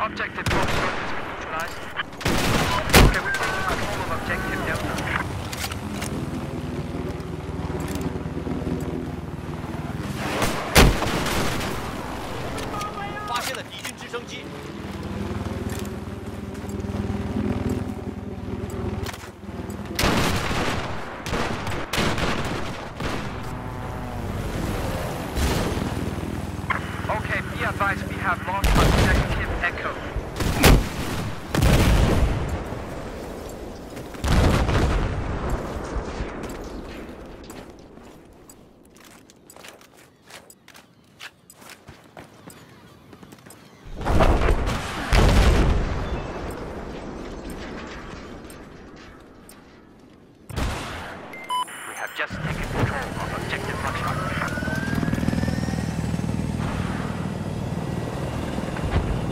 Objective Foxtrot has been neutralized. Okay, we're taking control of Objective Delta. 发现了敌军直升机。 Okay, be advised we have lost Objective Echo. We have just taken control of Objective Foxtrot.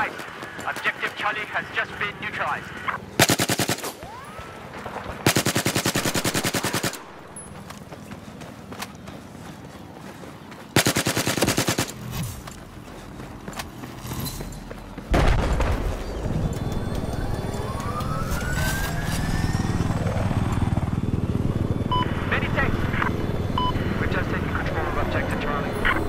advised. Objective Charlie has just been neutralized. Many thanks. We've just taken control of Objective Charlie.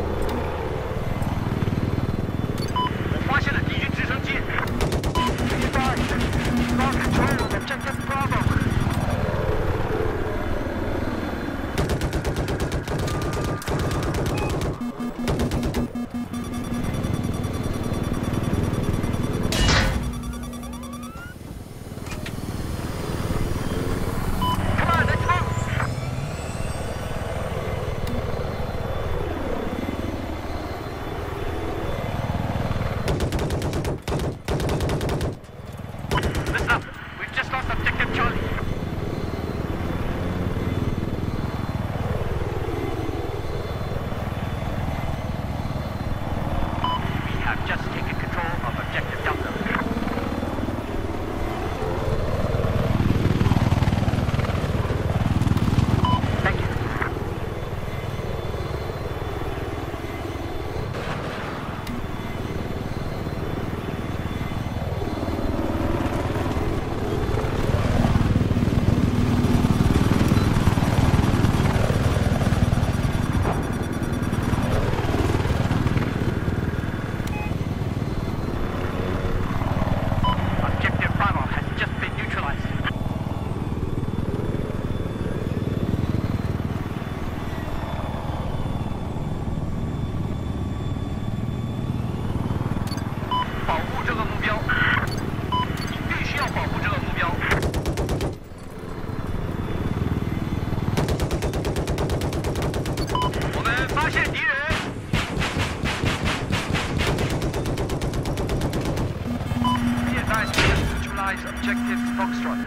我发现了敌军直升机。Be advised. Lost control of Objective Bravo. Come on, let's move. Listen up. We've just lost Objective Charlie. We have just taken control of Objective Delta. Thank you. Objective Bravo has just been neutralized.保护这个目标，你必须要保护这个目标。我们发现敌人。Be advised, we have neutralized Objective Foxtrot.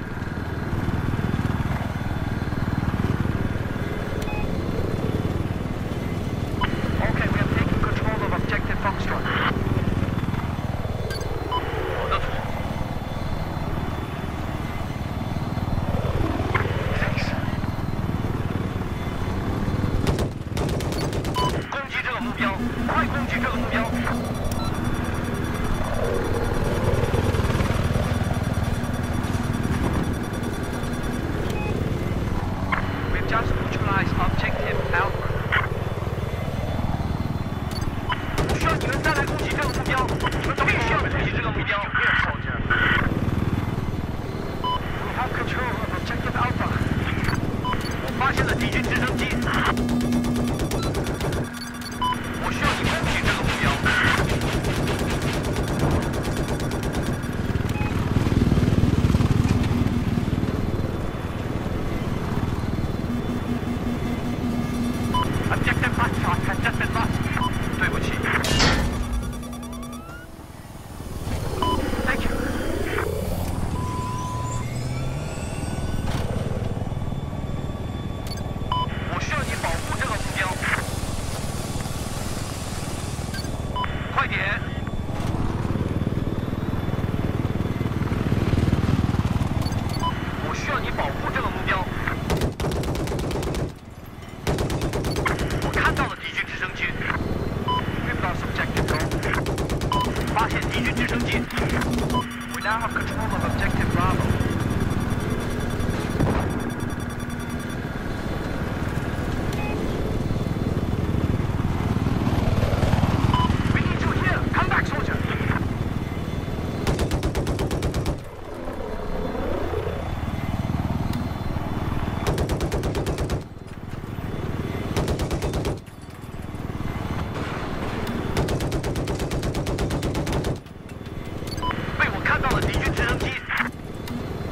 Okay, we have taken control of Objective Foxtrot. 我的错。Thanks. 攻击这个目标，快攻击这个目标！ We've just neutralized Objective Alpha. 不需要你们再来攻击这个目标，你们都必须要攻击这个目标。Here, soldier. We have control of Objective Alpha. 我发现了敌军直升机。我需要你攻击这个目标。Objective Foxtrot has just been lost. 对不起。Thank you. 我需要你保护这个目标。快点！我需要你保护这个目标。我看到了敌军直升机。We've lost Objective Gold. 发现敌军直升机。We now have control of Objective Bravo. We need you here. Come back, soldier. 被我看到了敌军直升机。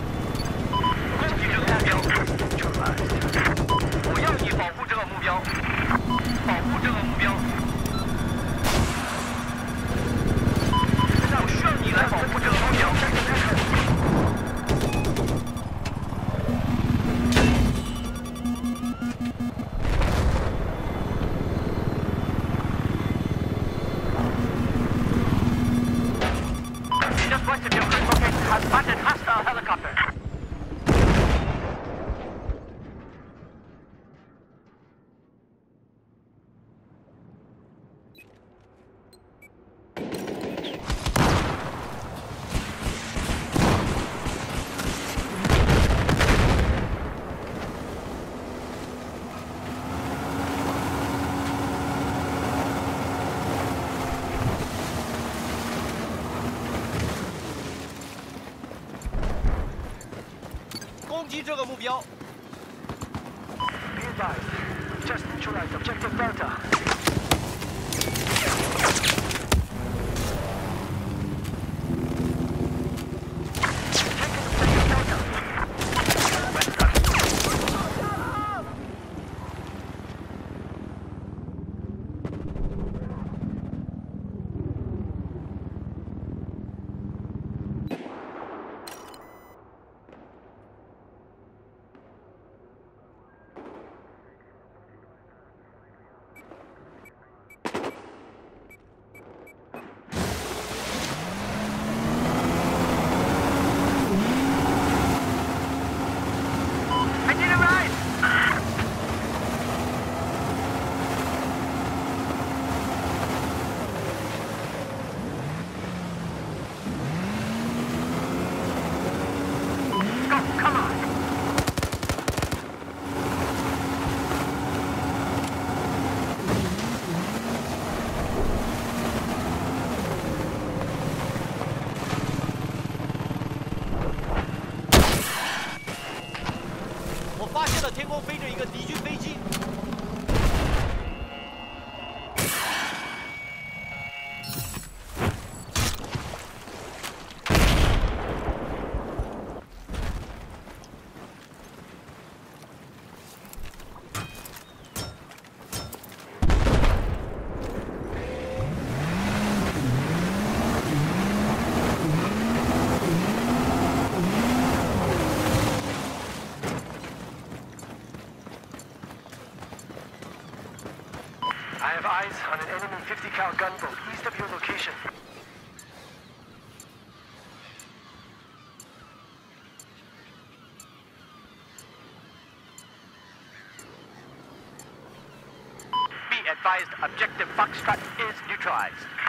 Have spotted hostile helicopter. Be advised, we've just neutralized objective Delta. I have eyes on an enemy 50 cal gunboat east of your location. Be advised, objective Foxtrot is neutralized.